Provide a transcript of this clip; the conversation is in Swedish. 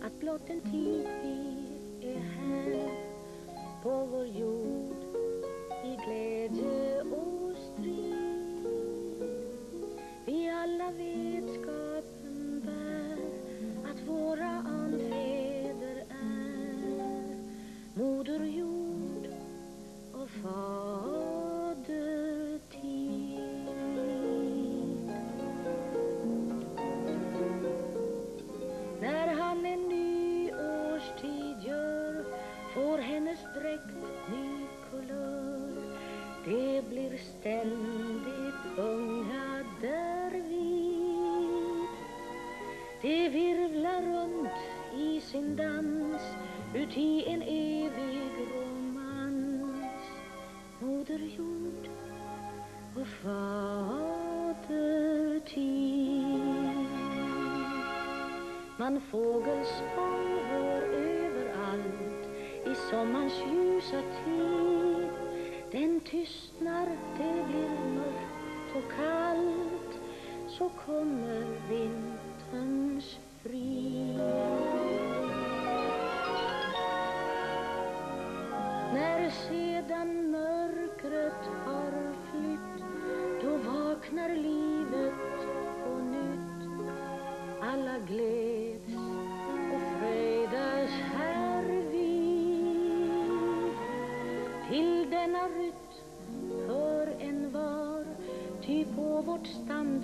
att blott en tid vi är här på vår jord i glädje och strid. Vi alla vetskapen bär att våra anfäder är moder jord och fader tid. När han en ny årstid gör får hennes dräkt ny kulör. Det blir ständigt unga därvid. Det virvlar runt i sin dans ut i en evig romans. Moder jord och fader tid. Man fågelsång hör överallt i sommarns ljusa tid. Den tystnar, det blir mörkt och kallt, så kommer vinterns frid. När sedan mörkret har flytt, då vaknar livet på nytt. Alla gläds och fröjdas härvid. Till denna rytm hör en var, ty på vårt stam